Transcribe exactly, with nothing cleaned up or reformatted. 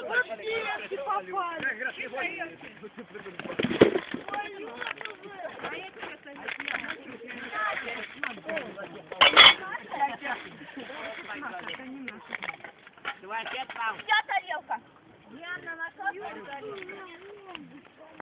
Рубинки попали. Давай, опять пал. Я тарелка. Я на